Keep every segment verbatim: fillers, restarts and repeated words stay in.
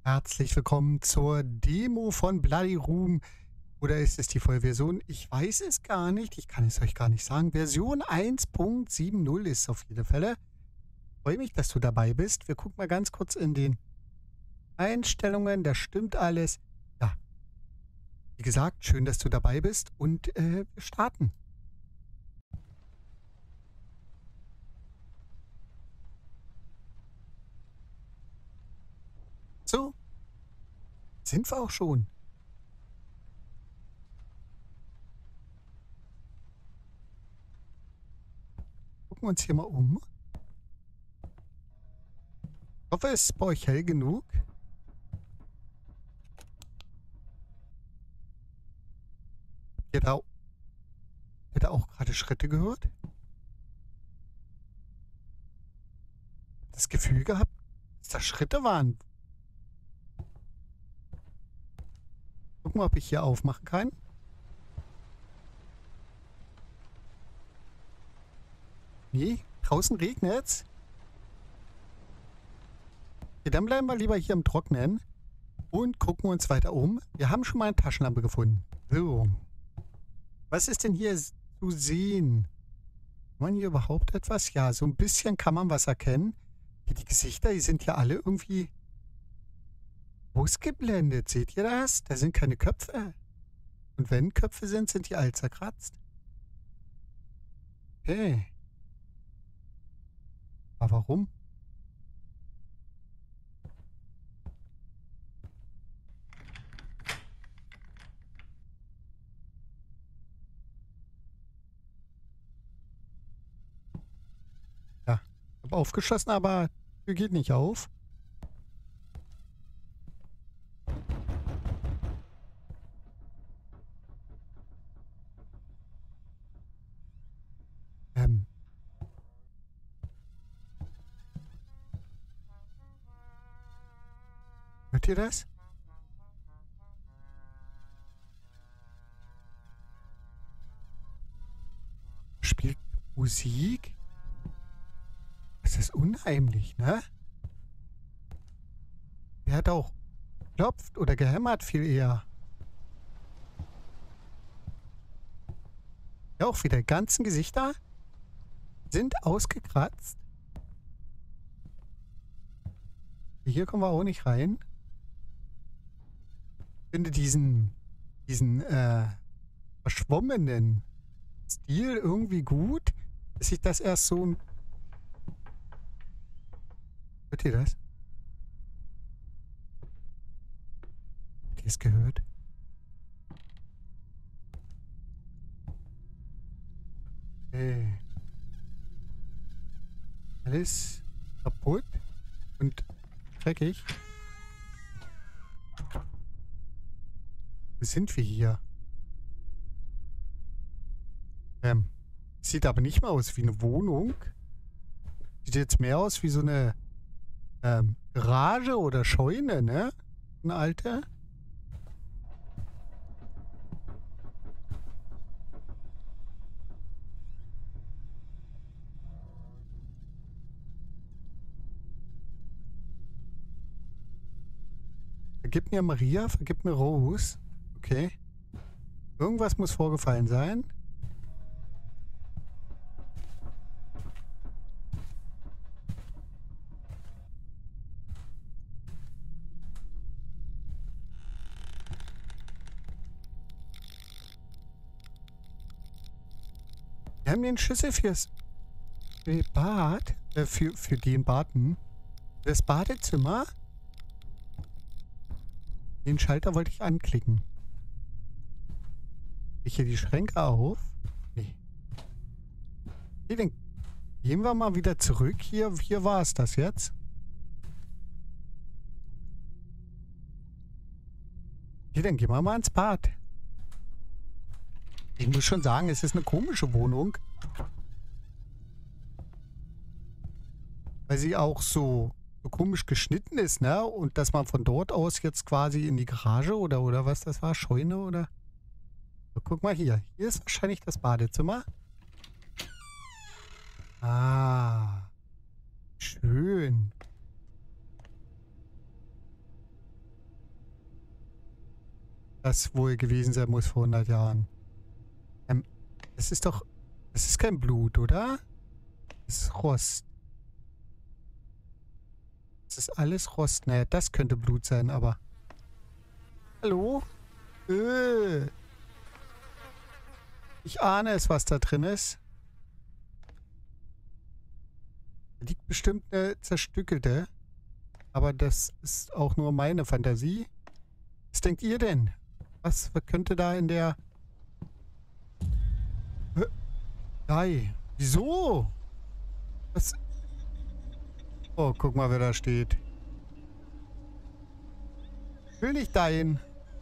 Herzlich willkommen zur Demo von Bloody Room. Oder ist es die Vollversion? Ich weiß es gar nicht. Ich kann es euch gar nicht sagen. Version eins Punkt sieben null ist auf jeden Fall. Freue mich, dass du dabei bist. Wir gucken mal ganz kurz in den Einstellungen. Da stimmt alles. Ja, wie gesagt, schön, dass du dabei bist. Und äh, wir starten. So, sind wir auch schon. Gucken wir uns hier mal um. Ich hoffe, es ist bei euch hell genug. Habt ihr da, habt ihr da auch gerade Schritte gehört? Das Gefühl gehabt, dass da Schritte waren. Gucken wir, ob ich hier aufmachen kann. Nee, draußen regnet's. Okay, dann bleiben wir lieber hier im Trocknen und gucken uns weiter um. Wir haben schon mal eine Taschenlampe gefunden. So. Was ist denn hier zu sehen? Kann man hier überhaupt etwas? Ja, so ein bisschen kann man was erkennen. Hier die Gesichter, die sind ja alle irgendwie ausgeblendet. Seht ihr das? Da sind keine Köpfe. Und wenn Köpfe sind, sind die all zerkratzt. Okay. Aber warum? Ja, ich habe aufgeschlossen, aber die Tür geht nicht auf. Ähm. Hört ihr das? Spielt Musik? Das ist unheimlich, ne? Der hat auch geklopft oder gehämmert viel eher. Ja, auch wieder. Die ganzen Gesichter sind ausgekratzt. Hier kommen wir auch nicht rein. Ich finde diesen, diesen äh, verschwommenen Stil irgendwie gut, dass ich das erst so... Hört ihr das? Habt ihr es gehört? Okay. Alles kaputt und dreckig. Wo sind wir hier? Ähm, sieht aber nicht mehr aus wie eine Wohnung. Sieht jetzt mehr aus wie so eine ähm, Garage oder Scheune, ne? Eine alte. Vergib mir Maria, vergib mir Rose. Okay. Irgendwas muss vorgefallen sein. Wir haben den Schlüssel fürs Bad. Äh, für, für den Baden. Das Badezimmer. Den Schalter wollte ich anklicken. Ich hier die Schränke auf? Nee. Okay, dann gehen wir mal wieder zurück. Hier, hier war es das jetzt. Okay, dann gehen wir mal ins Bad. Ich muss schon sagen, es ist eine komische Wohnung. Weil sie auch so, so komisch geschnitten ist, ne? Und dass man von dort aus jetzt quasi in die Garage oder, oder was das war, Scheune oder... So, guck mal hier. Hier ist wahrscheinlich das Badezimmer. Ah. Schön. das wohl gewesen sein muss vor hundert Jahren. Ähm, das ist doch... Das ist kein Blut, oder? Das ist Rost. Das ist alles Rost. Naja, das könnte Blut sein, aber... Hallo? Äh. Ich ahne es, was da drin ist. Da liegt bestimmt eine zerstückelte. Aber das ist auch nur meine Fantasie. Was denkt ihr denn? Was könnte da in der... Nein. Wieso? Was? Oh, guck mal, wer da steht. Ich will nicht dahin.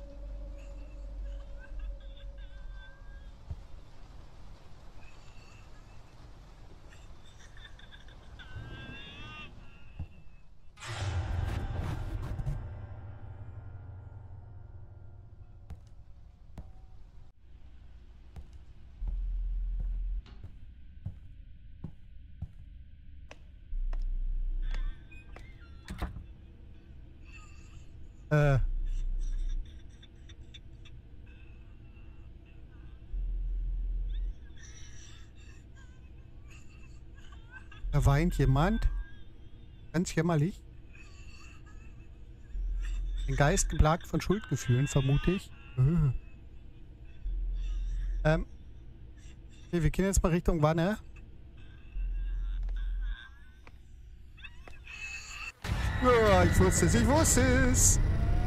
Äh. Da weint jemand. Ganz jämmerlich. Ein Geist geplagt von Schuldgefühlen, vermute ich. Äh. Ähm. Okay, wir gehen jetzt mal Richtung Wanne. Ja, ich wusste es, ich wusste es.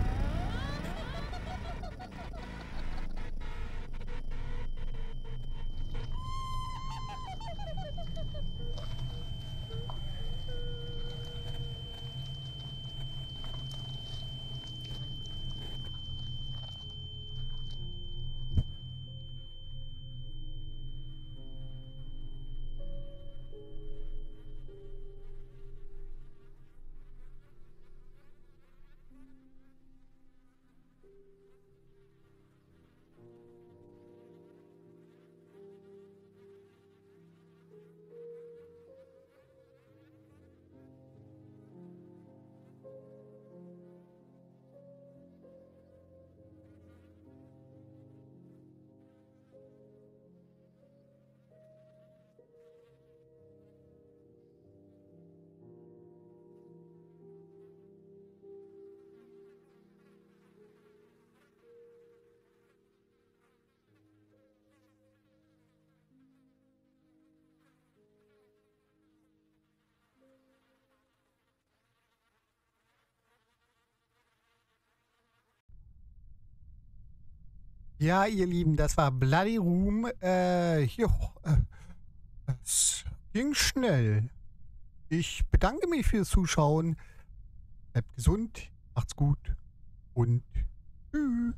Ja, ihr Lieben, das war Bloody Room. Äh, jo, äh, es ging schnell. Ich bedanke mich fürs Zuschauen. Bleibt gesund, macht's gut und tschüss.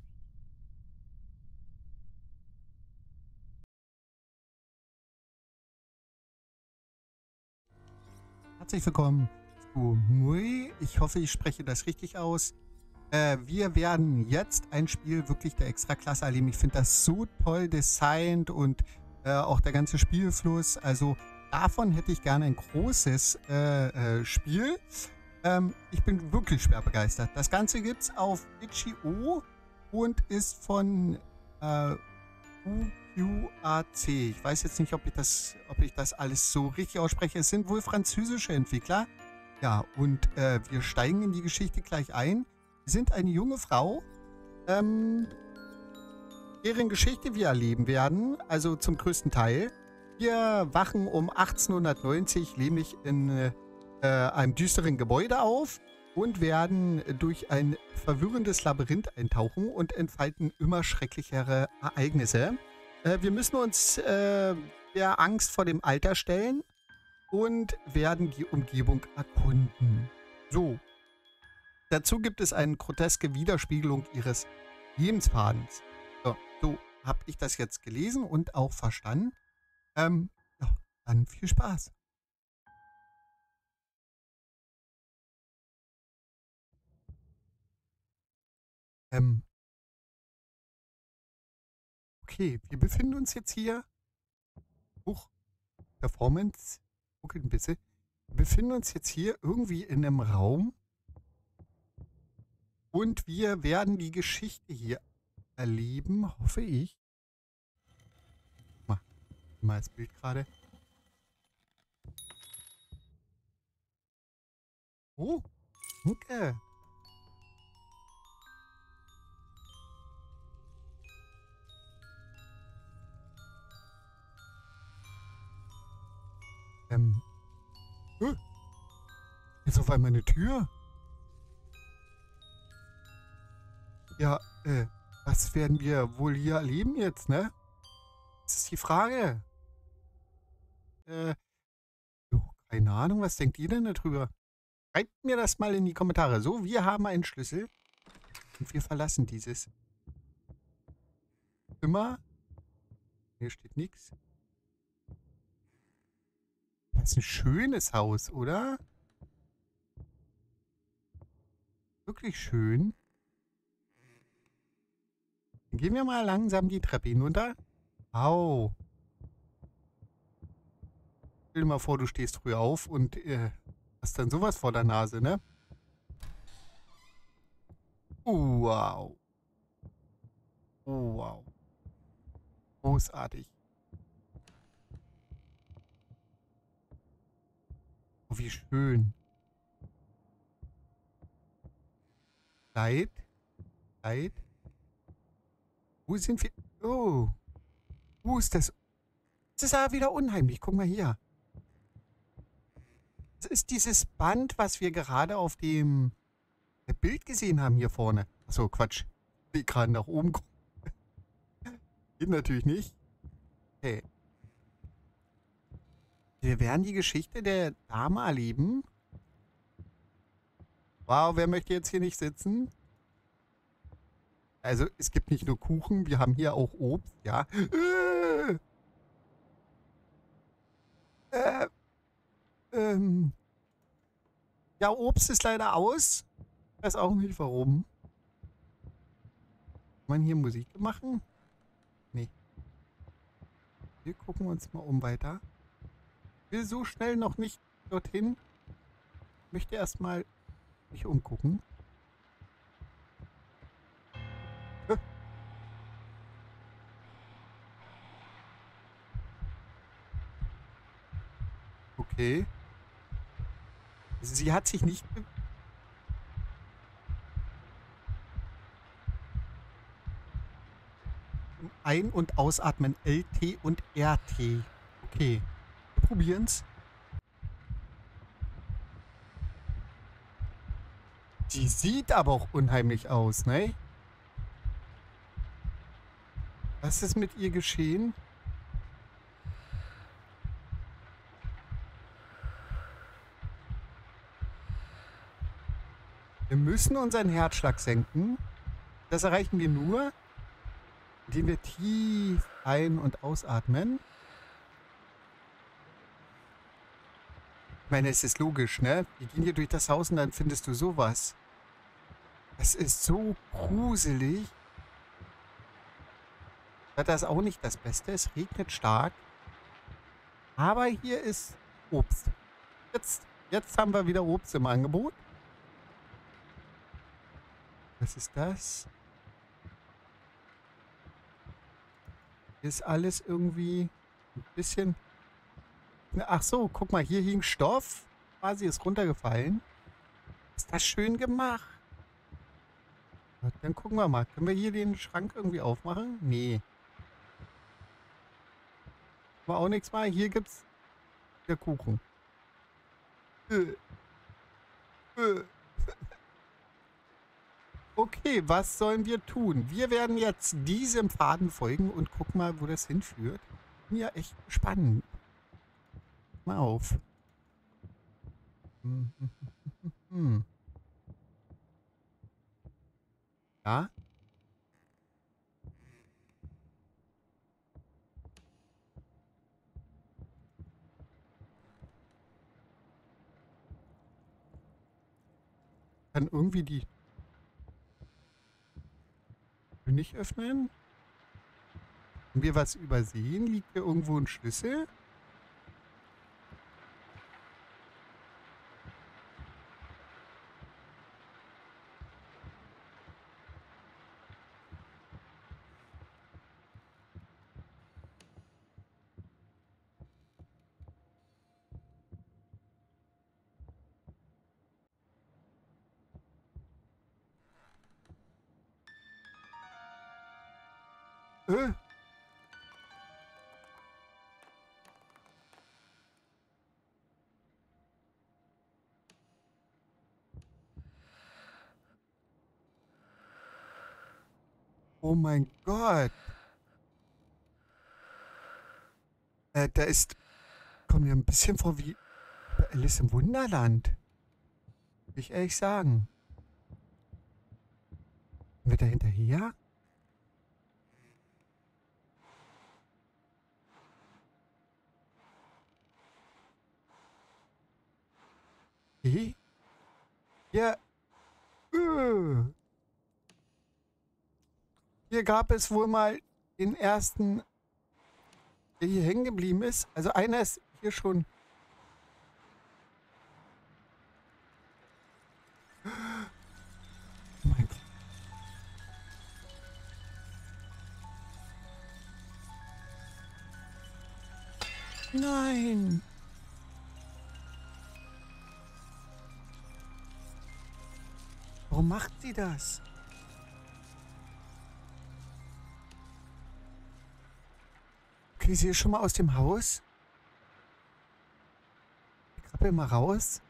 Herzlich willkommen zu Mui. Ich hoffe, ich spreche das richtig aus. Äh, wir werden jetzt ein Spiel wirklich der Extraklasse erleben. Ich finde das so toll designt und äh, auch der ganze Spielfluss. Also davon hätte ich gerne ein großes äh, äh, Spiel. Ähm, ich bin wirklich schwer begeistert. Das Ganze gibt es auf itch punkt io und ist von äh, U Q A C. Ich weiß jetzt nicht, ob ich, das, ob ich das alles so richtig ausspreche. Es sind wohl französische Entwickler. Ja, und äh, wir steigen in die Geschichte gleich ein. Wir sind eine junge Frau, ähm, deren Geschichte wir erleben werden, also zum größten Teil. Wir wachen um achtzehnhundertneunzig nämlich in äh, einem düsteren Gebäude auf und werden durch ein verwirrendes Labyrinth eintauchen und entfalten immer schrecklichere Ereignisse. Äh, wir müssen uns äh, der Angst vor dem Alter stellen und werden die Umgebung erkunden. So. Dazu gibt es eine groteske Widerspiegelung ihres Lebensfadens. So, so habe ich das jetzt gelesen und auch verstanden. Ähm, ja, dann viel Spaß. Ähm, okay, wir befinden uns jetzt hier. Huch, Performance. Okay, ein bisschen. Wir befinden uns jetzt hier irgendwie in einem Raum. Und wir werden die Geschichte hier erleben, hoffe ich. Mal, mal das Bild gerade. Oh, danke. Ähm, äh, jetzt auf einmal eine Tür. Ja, äh, was werden wir wohl hier erleben jetzt, ne? Das ist die Frage. Äh, jo, keine Ahnung, was denkt ihr denn darüber? Schreibt mir das mal in die Kommentare. So, wir haben einen Schlüssel und wir verlassen dieses Zimmer. Hier steht nichts. Das ist ein schönes Haus, oder? Wirklich schön. Dann gehen wir mal langsam die Treppe hinunter. Au. Stell dir mal vor, du stehst früh auf und äh, hast dann sowas vor der Nase, ne? Oh, wow. Oh, wow. Großartig. Oh, wie schön. Zeit. Zeit. Wo sind wir? Oh. Wo ist das? Das ist aber wieder unheimlich. Guck mal hier. Das ist dieses Band, was wir gerade auf dem Bild gesehen haben hier vorne. Achso, Quatsch. Die gerade nach oben kommen. Geht natürlich nicht. Okay. Wir werden die Geschichte der Dame erleben. Wow, wer möchte jetzt hier nicht sitzen? Also, es gibt nicht nur Kuchen, wir haben hier auch Obst, ja. Äh, äh, ähm, ja, Obst ist leider aus. Ich weiß auch nicht warum. Kann man hier Musik machen? Nee. Wir gucken uns mal um weiter. Ich will so schnell noch nicht dorthin. Ich möchte erstmal mich umgucken. Äh, Okay. Sie hat sich nicht... be- Ein- und Ausatmen L T und R T. Okay. Wir probieren's. Die sieht aber auch unheimlich aus, ne? Was ist mit ihr geschehen? Wir müssen unseren Herzschlag senken. Das erreichen wir nur, indem wir tief ein- und ausatmen. Ich meine, es ist logisch, ne? Wir gehen hier durch das Haus und dann findest du sowas. Es ist so gruselig. Das ist auch nicht das Beste. Es regnet stark. Aber hier ist Obst. Jetzt, jetzt haben wir wieder Obst im Angebot. Was ist das? Hier ist alles irgendwie ein bisschen... Ach so, guck mal, hier hing Stoff. Quasi ist runtergefallen. Ist das schön gemacht? Dann gucken wir mal. Können wir hier den Schrank irgendwie aufmachen? Nee. War auch nichts mal. Hier gibt's der Kuchen. Äh, äh. Okay, was sollen wir tun? Wir werden jetzt diesem Faden folgen und gucken mal, wo das hinführt. Bin ja echt spannend. Mal auf. Hm, hm, hm, hm. Ja? Kann irgendwie die Tür nicht öffnen? Haben wir was übersehen? Liegt hier irgendwo ein Schlüssel? Äh? Oh mein Gott. Äh, da ist... Kommt mir ein bisschen vor wie bei Alice im Wunderland. Will ich ehrlich sagen. Sind wir da hinterher? Okay. Ja. Äh. Hier gab es wohl mal den ersten, der hier hängen geblieben ist. Also einer ist hier schon... Oh mein Gott. Nein. Warum macht sie das? Okay, sie ist schon mal aus dem Haus. Ich krabbel mal raus.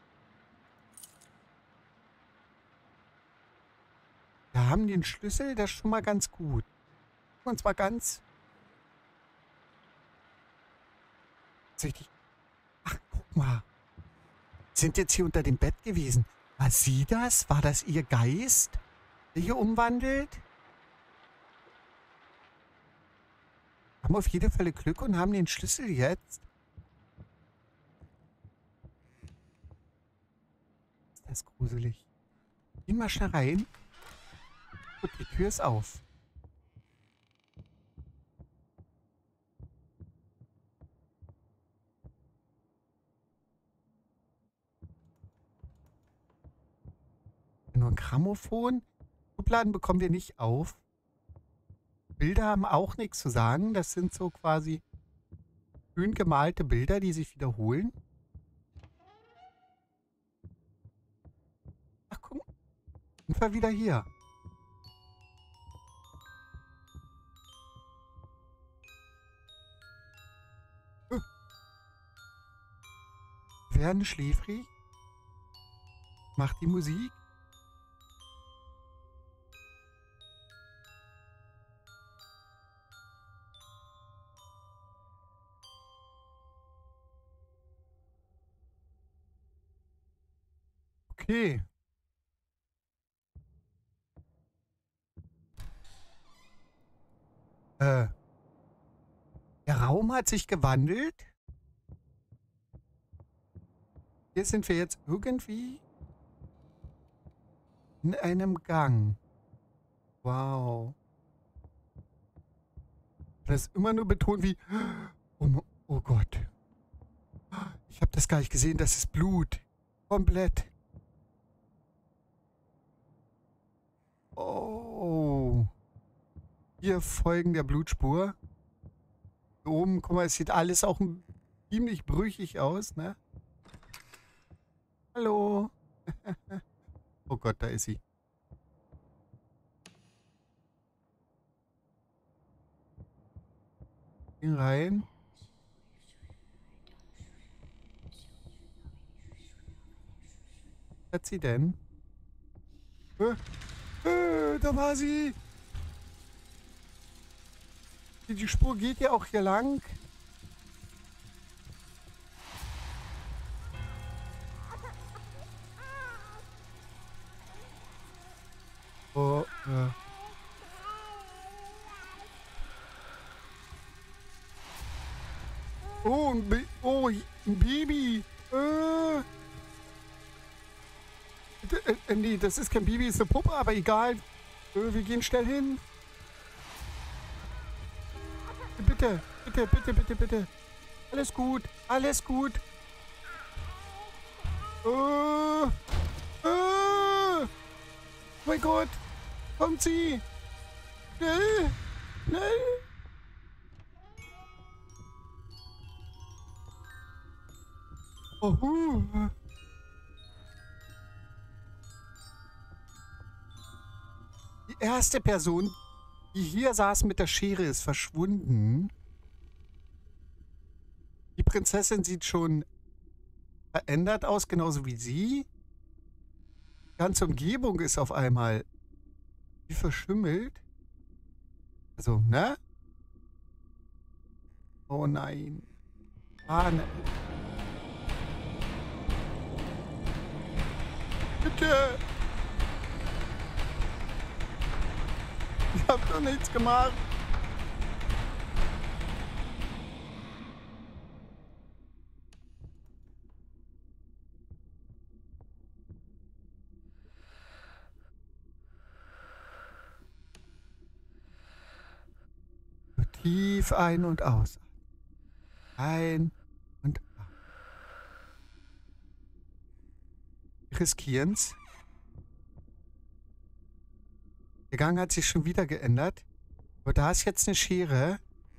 Wir haben den Schlüssel, das ist schon mal ganz gut. Und zwar ganz... Tatsächlich. Ach, guck mal. Sind jetzt hier unter dem Bett gewesen. War sie das? War das ihr Geist, der hier umwandelt? Haben auf jeden Fall Glück und haben den Schlüssel jetzt. Ist das gruselig. Gehen wir schnell rein. Gut, die Tür ist auf. Nur ein Grammophon. Schubladen bekommen wir nicht auf. Bilder haben auch nichts zu sagen. Das sind so quasi schön gemalte Bilder, die sich wiederholen. Ach, guck. Sind wir wieder hier. Äh. Werden schläfrig. Macht die Musik. Okay. Äh. Der Raum hat sich gewandelt. Hier sind wir jetzt irgendwie in einem Gang. Wow. Das ist immer nur betont wie... Oh, oh Gott. Ich habe das gar nicht gesehen. Das ist Blut. Komplett. Oh. Hier folgen der Blutspur. Hier oben, guck mal, es sieht alles auch ziemlich brüchig aus, ne? Hallo. Oh Gott, da ist sie. Gehen rein. Was hat sie denn? Äh, äh, da war sie. Die Spur geht ja auch hier lang. Oh, ja. Oh, ein, Ba- oh, ein Baby. Äh. Äh, äh, nee, das ist kein Baby, ist eine Puppe, aber egal. Äh, wir gehen schnell hin. Bitte, bitte, bitte, bitte, bitte. Alles gut, alles gut. Äh, äh, oh mein Gott, kommt sie. Schnell, schnell. Oh, uh. Die erste Person, Die hier saß mit der Schere ist verschwunden. Die Prinzessin sieht schon verändert aus, genauso wie sie. Die ganze Umgebung ist auf einmal wie verschimmelt. Also, ne? Oh nein. Ah, ne. Bitte! Ich hab doch nichts gemacht. Tief ein und aus. Ein und aus. Wir riskieren's. Der Gang hat sich schon wieder geändert. Aber da ist jetzt eine Schere.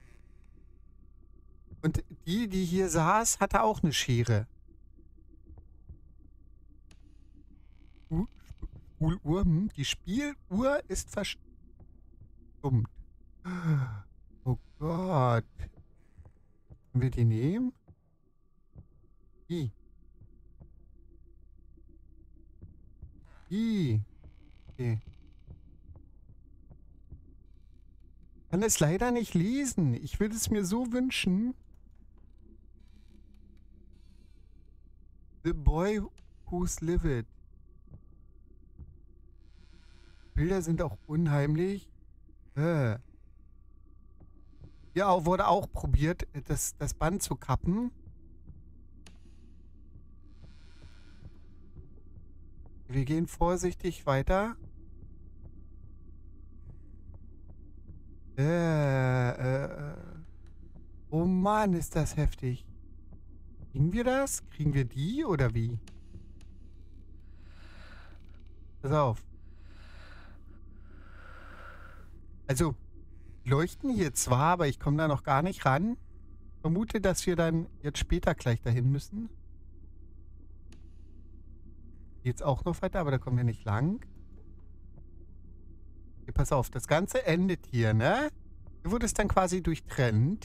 Und die, die hier saß, hatte auch eine Schere. Spieluhr, hm, die Spieluhr ist verstummt. Oh Gott. Können wir die nehmen? Die. Die. Okay. Ich kann es leider nicht lesen. Ich würde es mir so wünschen. The boy who's livid. Bilder sind auch unheimlich. Äh. Ja, wurde auch probiert, das, das Band zu kappen. Wir gehen vorsichtig weiter. Äh, äh, oh Mann, ist das heftig. Kriegen wir das? Kriegen wir die oder wie? Pass auf. Also, die leuchten hier zwar, aber ich komme da noch gar nicht ran. Ich vermute, dass wir dann jetzt später gleich dahin müssen. Geht's auch noch weiter, aber da kommen wir nicht lang. Hier, pass auf, das Ganze endet hier, ne? Hier wurde es dann quasi durchtrennt.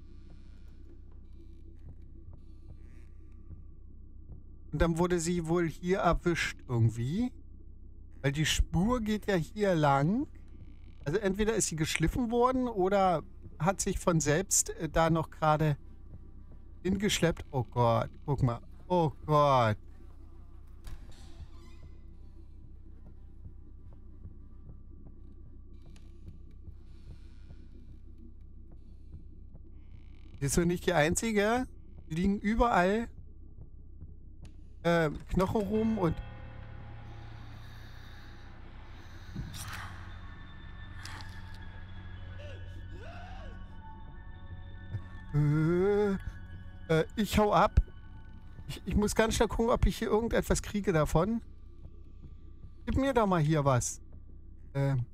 Und dann wurde sie wohl hier erwischt irgendwie. Weil die Spur geht ja hier lang. Also entweder ist sie geschliffen worden oder hat sich von selbst äh, da noch gerade hingeschleppt. Oh Gott, guck mal. Oh Gott. Die ist doch nicht die einzige. Die liegen überall äh, Knochen rum und... Äh, äh, ich hau ab. Ich, ich muss ganz schnell gucken, ob ich hier irgendetwas kriege davon. Gib mir doch mal hier was. Ähm.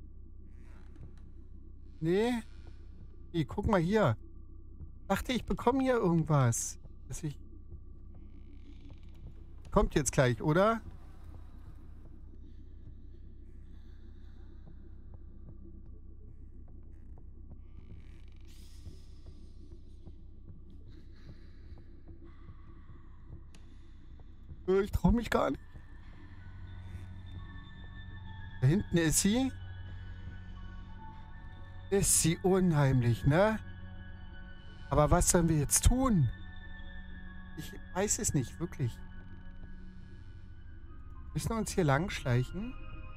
Nee. Nee, guck mal hier. Dachte, ich bekomme hier irgendwas. Dass ich... Kommt jetzt gleich, oder? Ich traue mich gar nicht. Da hinten ist sie. Ist sie unheimlich, ne? Aber was sollen wir jetzt tun? Ich weiß es nicht, wirklich. Müssen wir uns hier lang schleichen?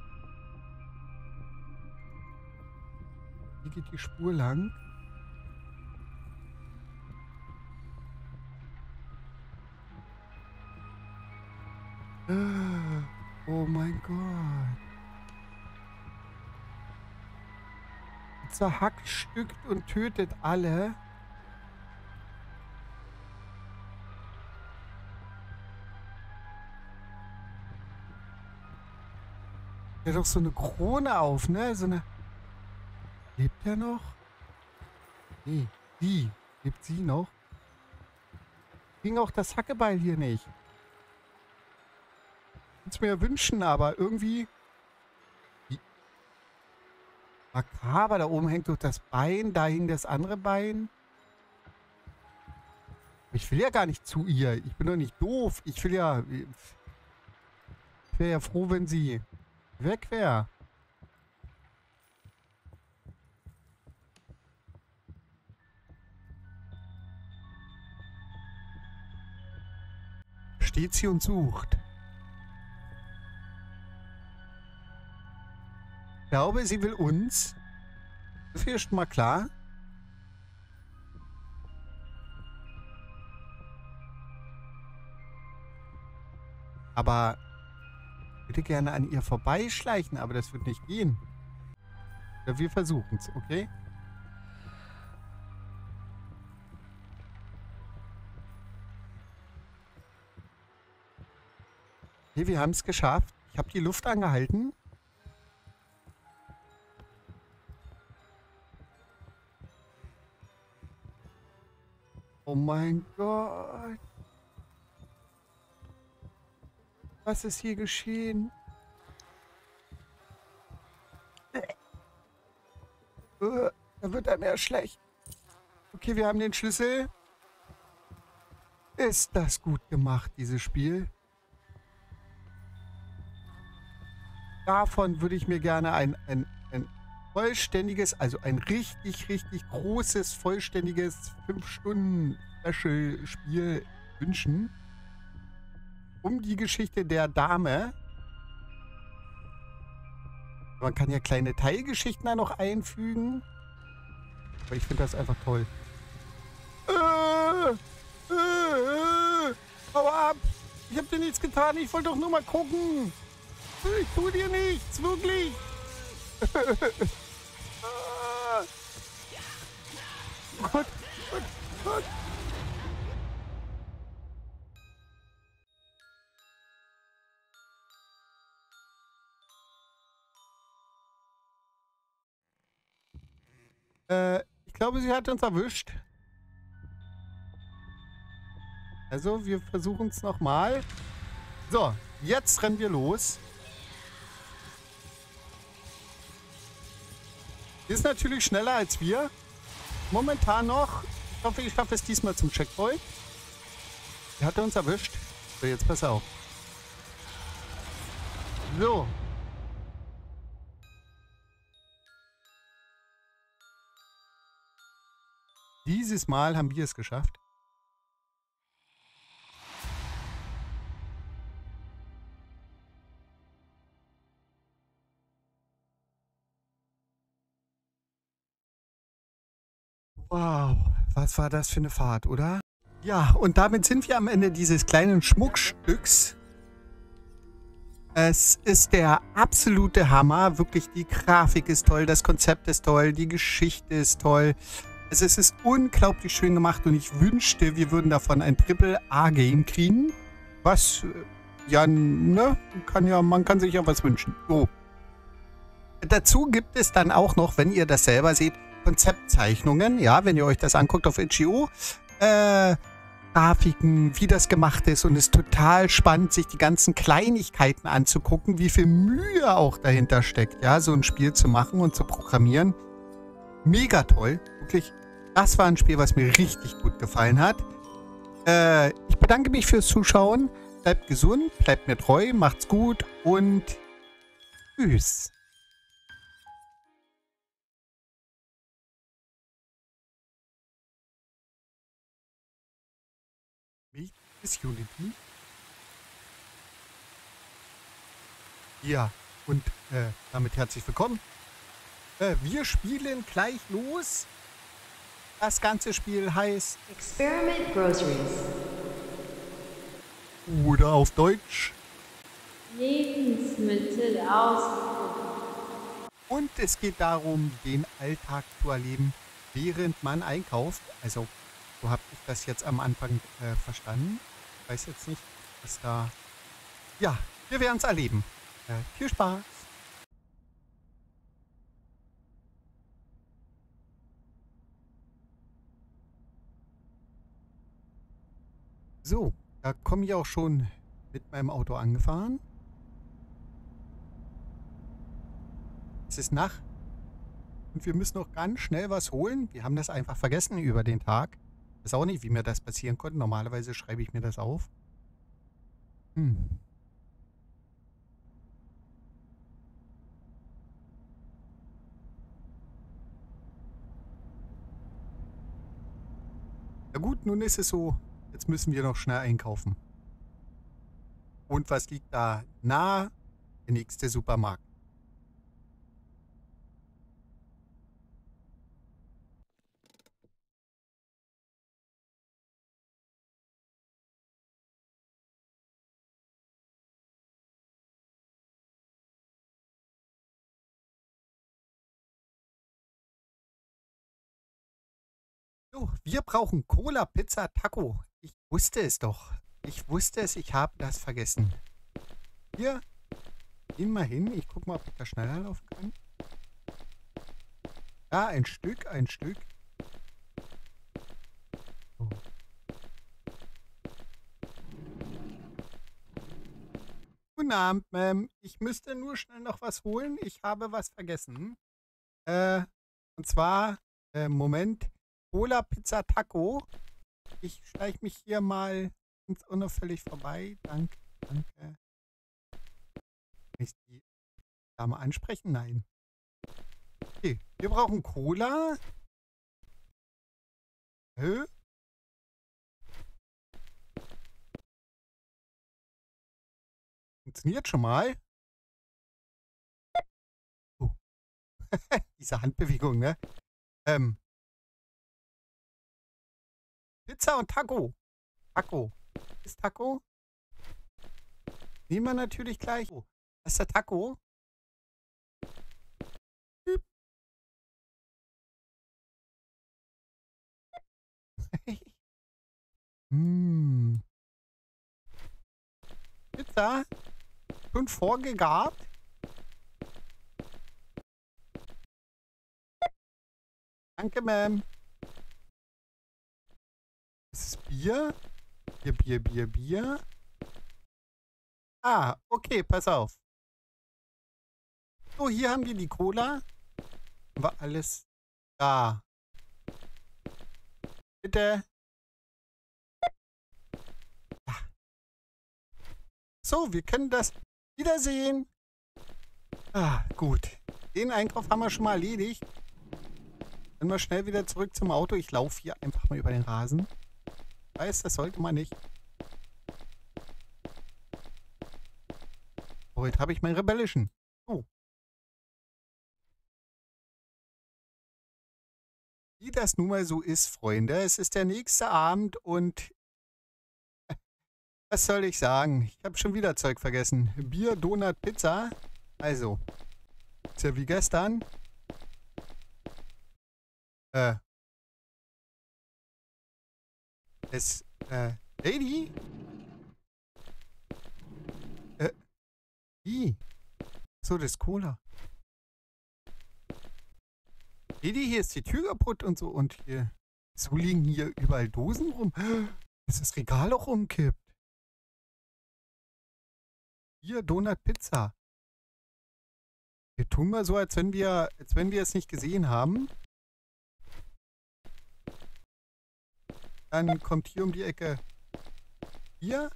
Hier geht die Spur lang. Oh mein Gott. Zerhackstückt und tötet alle. Der hat doch so eine Krone auf, ne? So eine... Lebt er noch? Nee, die. Lebt sie noch? Ging auch das Hackebeil hier nicht. Ich würde es mir wünschen, aber irgendwie... Makaber, da oben hängt doch das Bein, da hing das andere Bein. Ich will ja gar nicht zu ihr. Ich bin doch nicht doof. Ich will ja... Ich wäre ja froh, wenn sie weg wäre. Steht sie und sucht. Ich glaube, sie will uns. Das ist schon mal klar. Aber ich würde gerne an ihr vorbeischleichen, aber das wird nicht gehen. Ja, wir versuchen es, okay? Okay, wir haben es geschafft. Ich habe die Luft angehalten. Oh mein Gott. Was ist hier geschehen? Uh, da wird einem ja schlecht. Okay, wir haben den Schlüssel. Ist das gut gemacht, dieses Spiel? Davon würde ich mir gerne ein, ein, ein vollständiges, also ein richtig, richtig großes, vollständiges fünf Stunden Special-Spiel wünschen. Um die Geschichte der Dame. Man kann ja kleine Teilgeschichten da noch einfügen. Aber ich finde das einfach toll. Äh, äh, äh, hau ab! Ich habe dir nichts getan, ich wollte doch nur mal gucken. Ich tue dir nichts, wirklich. Gott, Gott, Gott. Äh, ich glaube, sie hat uns erwischt. Also, wir versuchen es nochmal. So, jetzt rennen wir los. Ist natürlich schneller als wir. Momentan noch. Ich hoffe, ich schaffe es diesmal zum Checkpoint. Er hat uns erwischt. So, jetzt pass auf. So. Dieses Mal haben wir es geschafft. Wow, was war das für eine Fahrt, oder? Ja, und damit sind wir am Ende dieses kleinen Schmuckstücks. Es ist der absolute Hammer. Wirklich, die Grafik ist toll, das Konzept ist toll, die Geschichte ist toll. Also es ist unglaublich schön gemacht und ich wünschte, wir würden davon ein Triple-A-Game kriegen. Was, ja, ne, kann ja, man kann sich ja was wünschen. So. Dazu gibt es dann auch noch, wenn ihr das selber seht, Konzeptzeichnungen, ja, wenn ihr euch das anguckt auf itch punkt io, äh, Grafiken, wie das gemacht ist, und es ist total spannend, sich die ganzen Kleinigkeiten anzugucken, wie viel Mühe auch dahinter steckt, ja, so ein Spiel zu machen und zu programmieren. Mega toll, wirklich. Das war ein Spiel, was mir richtig gut gefallen hat. Äh, ich bedanke mich fürs Zuschauen, bleibt gesund, bleibt mir treu, macht's gut und tschüss. Ist Unity. Ja, und äh, damit herzlich willkommen. Äh, wir spielen gleich los. Das ganze Spiel heißt Experiment Groceries. Oder auf Deutsch Lebensmittel ausprobieren. Und es geht darum, den Alltag zu erleben, während man einkauft. Also, so habe ich das jetzt am Anfang äh, verstanden. Ich weiß jetzt nicht, was da... Ja, wir werden es erleben. Äh, viel Spaß! So, da komme ich auch schon mit meinem Auto angefahren. Es ist Nacht. Und wir müssen noch ganz schnell was holen. Wir haben das einfach vergessen über den Tag. Ich weiß auch nicht, wie mir das passieren konnte. Normalerweise schreibe ich mir das auf. Hm. Na gut, nun ist es so. Jetzt müssen wir noch schnell einkaufen. Und was liegt da nahe? Der nächste Supermarkt. So, wir brauchen Cola, Pizza, Taco. Ich wusste es doch. Ich wusste es, ich habe das vergessen. Hier, gehen wir hin. Ich gucke mal, ob ich da schneller laufen kann. Ja, ein Stück, ein Stück. So. Guten Abend, Ma'am. Ich müsste nur schnell noch was holen. Ich habe was vergessen. Äh, und zwar, äh, Moment, Cola, Pizza, Taco. Ich schleiche mich hier mal ganz unauffällig vorbei. Danke, danke. Kann ich die Dame ansprechen? Nein. Okay, wir brauchen Cola. Hä? Funktioniert schon mal. Oh. Diese Handbewegung, ne? Ähm. Pizza und Taco. Taco. Ist Taco? Nehmen wir natürlich gleich. Oh, das ist der Taco. mm. Pizza. Schon vorgegart. Danke, Ma'am. Das ist Bier. Bier, Bier, Bier, Bier. Ah, okay, pass auf. So, hier haben wir die Cola. War alles da. Bitte. Ja. So, wir können das wiedersehen. Ah, gut. Den Einkauf haben wir schon mal erledigt. Dann mal schnell wieder zurück zum Auto. Ich laufe hier einfach mal über den Rasen. Ich weiß, das sollte man nicht. Heute habe ich mein Rebellischen. Oh. Wie das nun mal so ist, Freunde. Es ist der nächste Abend und was soll ich sagen? Ich habe schon wieder Zeug vergessen. Bier, Donut, Pizza. Also, ist ja wie gestern. Äh. Es, äh, Lady? Äh, wie? So, das ist Cola. Lady, hier ist die Tür kaputt und so und hier, so liegen hier überall Dosen rum. Dass das Regal auch umkippt. Hier, Donut, Pizza. Wir tun mal so, als wenn wir, als wenn wir es nicht gesehen haben. Dann kommt hier um die Ecke hier.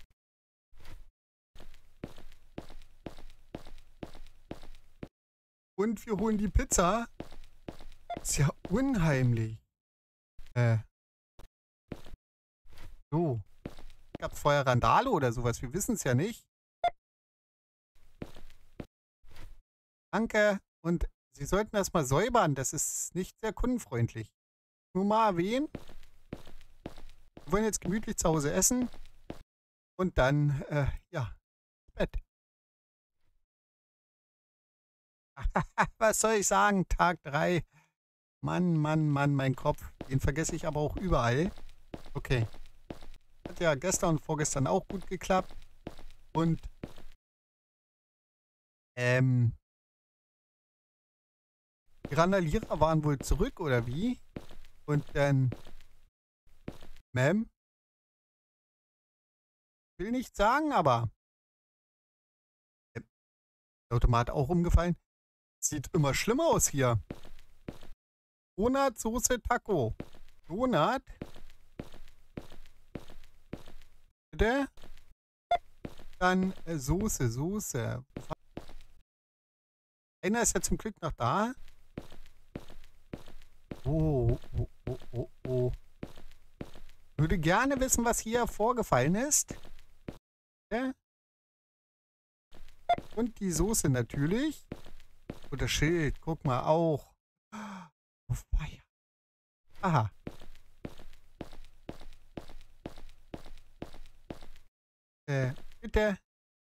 Und wir holen die Pizza. Ist ja unheimlich. Äh. So. Gab es vorher Randale oder sowas? Wir wissen es ja nicht. Danke. Und Sie sollten das mal säubern. Das ist nicht sehr kundenfreundlich. Nur mal erwähnen. Wir wollen jetzt gemütlich zu Hause essen. Und dann, äh, ja, Bett. Was soll ich sagen? Tag drei. Mann, Mann, Mann, mein Kopf. Den vergesse ich aber auch überall. Okay. Hat ja gestern und vorgestern auch gut geklappt. Und, ähm, die Randalierer waren wohl zurück, oder wie? Und dann, Ma'am? Will nicht sagen, aber äh, der Automat auch umgefallen. Sieht immer schlimmer aus hier. Donut, Soße, Taco. Donut. Bitte? Dann äh, Soße, Soße. Einer ist ja zum Glück noch da. Oh, oh, oh, oh, oh. Würde gerne wissen, was hier vorgefallen ist. Ja. Und die Soße natürlich. Und das Schild, guck mal, auch. Oh, Feier. Aha. Äh, bitte.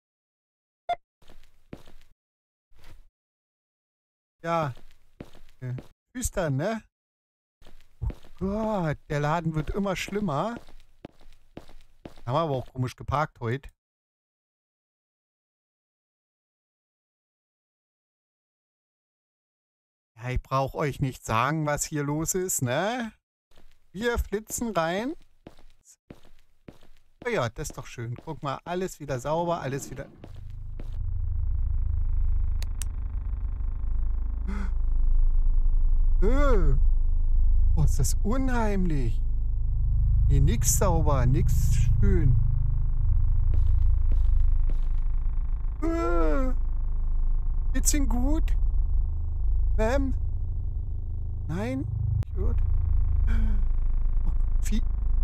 Ja. Äh, düster, ne? Oh Gott, der Laden wird immer schlimmer. Haben wir aber auch komisch geparkt heute. Ja, ich brauche euch nicht sagen, was hier los ist, ne? Wir flitzen rein. Oh ja, das ist doch schön. Guck mal, alles wieder sauber, alles wieder... Oh, ist das unheimlich. Hier nix sauber, nix schön. Geht's Ihnen gut? Ma'am? Nein? Gut. Oh, Vieh.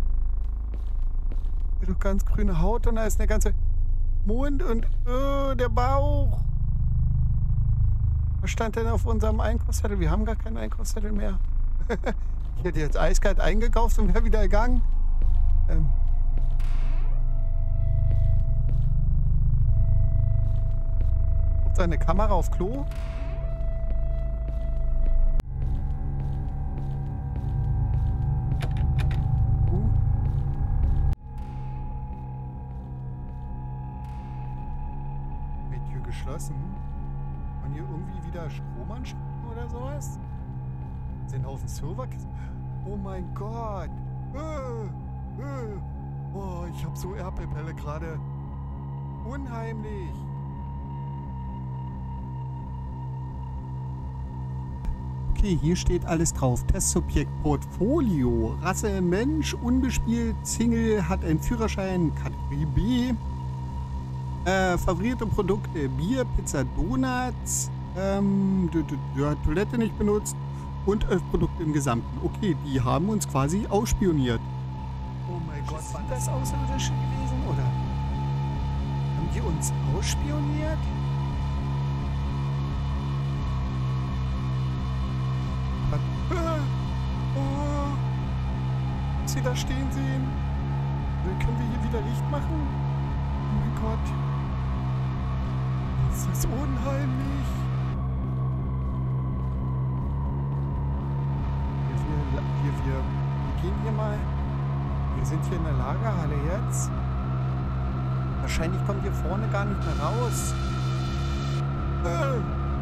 Du ganz grüne Haut und da ist eine ganze Mund und oh, der Bauch. Was stand denn auf unserem Einkaufszettel? Wir haben gar keinen Einkaufszettel mehr. Ich hätte jetzt eiskalt eingekauft und wäre wieder gegangen. Ähm. Habt ihr eine Kamera auf Klo? Uh. Die Tür geschlossen. Und hier irgendwie wieder Strom anschauen oder sowas? Sind auf dem Server? Oh mein Gott. Äh, äh. Oh, ich habe so Erdbebelle gerade. Unheimlich. Okay, hier steht alles drauf. Testsubjekt Portfolio. Rasse Mensch, unbespielt, Single, hat einen Führerschein, Kategorie B. Äh, favorierte Produkte, Bier, Pizza, Donuts, ähm, ja, Toilette nicht benutzt und elf Produkte im Gesamten. Okay, die haben uns quasi ausspioniert. Oh mein Gott, war das Außerirdische gewesen, oder? Haben die uns ausspioniert? Oh, Sie da stehen sehen? Können wir hier wieder Licht machen? Oh mein Gott. Das ist unheimlich. Wir, wir, wir, wir gehen hier mal. Wir sind hier in der Lagerhalle jetzt. Wahrscheinlich kommt hier vorne gar nicht mehr raus. Äh.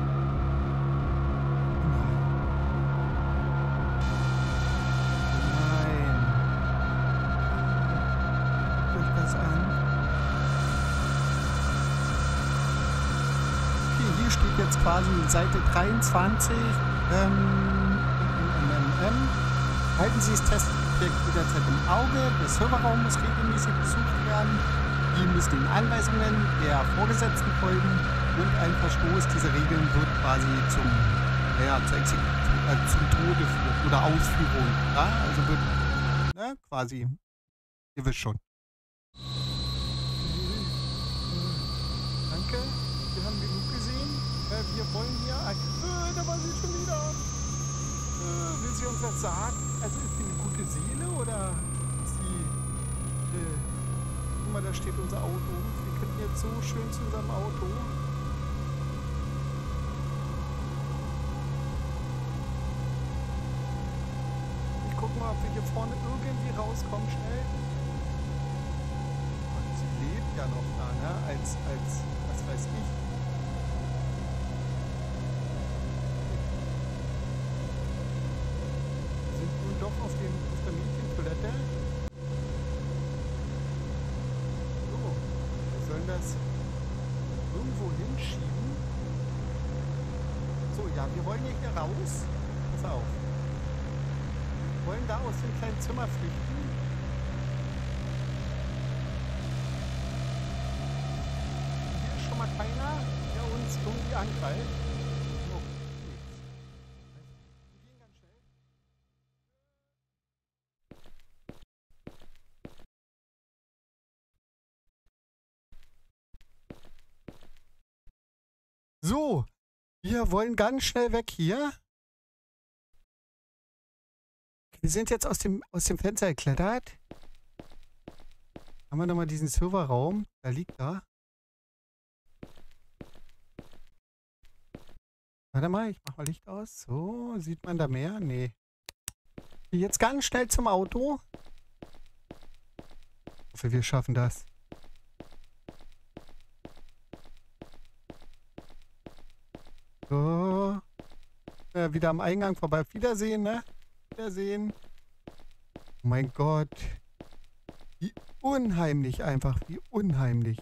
Jetzt quasi Seite dreiundzwanzig. Ähm, M M M. Halten Sie das Testobjekt jederzeit im Auge. Der Serverraum muss regelmäßig besucht werden. Sie müssen den Anweisungen der Vorgesetzten folgen und ein Verstoß dieser Regeln wird quasi zum, ja, zur Exekution, äh, zum Tode führen oder Ausführung. Ja? Also wird, ne, quasi, ihr wisst schon. Danke, wir haben genug gesehen. Wir wollen hier ein... Äh, da war sie schon wieder. Äh, will sie uns das sagen? Also ist sie eine gute Seele oder ist sie... Äh, guck mal, da steht unser Auto. Wir könnten jetzt so schön zu unserem Auto. Ich guck mal, ob wir hier vorne irgendwie rauskommen schnell. Und sie lebt ja noch da, ne? Als, als, was weiß ich. Doch auf, den, auf der Mädchentoilette. So, wir sollen das irgendwo hinschieben. So, ja, wir wollen hier raus. Pass auf. wollen da aus dem kleinen Zimmer flüchten. Hier ist schon mal keiner, der uns irgendwie angreift. Oh, nichts. Wir gehen ganz schnell. So, wir wollen ganz schnell weg hier. Wir sind jetzt aus dem, aus dem Fenster geklettert. Haben wir nochmal diesen Serverraum. Da liegt da. Warte mal, ich mach mal Licht aus. So, sieht man da mehr? Nee. Jetzt ganz schnell zum Auto. Ich hoffe, wir schaffen das. So. Ja, wieder am Eingang vorbei. Auf Wiedersehen, ne? Wiedersehen. Oh mein Gott. Wie unheimlich einfach. Wie unheimlich.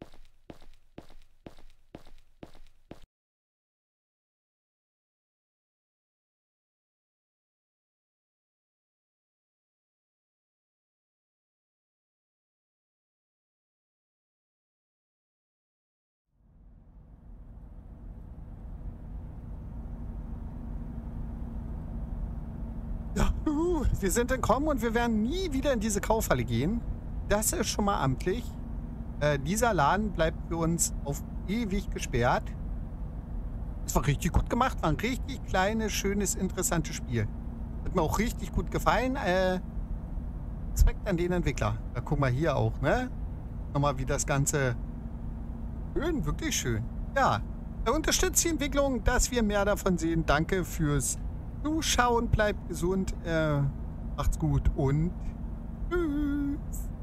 Ja, uh, wir sind entkommen und wir werden nie wieder in diese Kaufhalle gehen. Das ist schon mal amtlich. Äh, dieser Laden bleibt für uns auf ewig gesperrt. Es war richtig gut gemacht. War ein richtig kleines, schönes, interessantes Spiel. Hat mir auch richtig gut gefallen. Äh, Respekt an den Entwickler. Da gucken wir hier auch, ne? Nochmal wie das Ganze... Schön, wirklich schön. Ja, er unterstützt die Entwicklung, dass wir mehr davon sehen. Danke fürs Zuschauen. Bleibt gesund. Äh, macht's gut und tschüss.